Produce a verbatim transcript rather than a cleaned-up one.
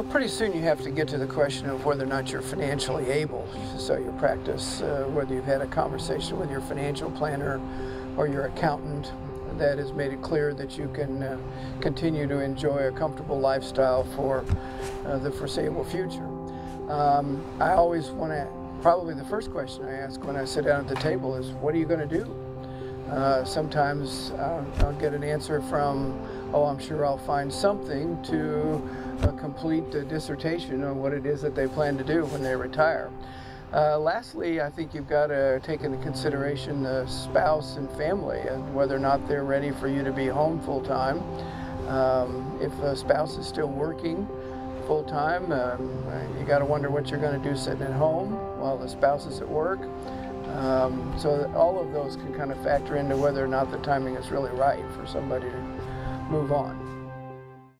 Well, pretty soon you have to get to the question of whether or not you're financially able to sell your practice, uh, whether you've had a conversation with your financial planner or your accountant that has made it clear that you can uh, continue to enjoy a comfortable lifestyle for uh, the foreseeable future. Um, I always want to, probably the first question I ask when I sit down at the table is, what are you going to do? Uh, sometimes uh, I'll get an answer from, oh, I'm sure I'll find something to uh, complete a dissertation on what it is that they plan to do when they retire. Uh, lastly, I think you've got to take into consideration the spouse and family and whether or not they're ready for you to be home full-time. Um, if a spouse is still working full-time, um, you got to wonder what you're going to do sitting at home while the spouse is at work. Um, so all of those can kind of factor into whether or not the timing is really right for somebody to move on.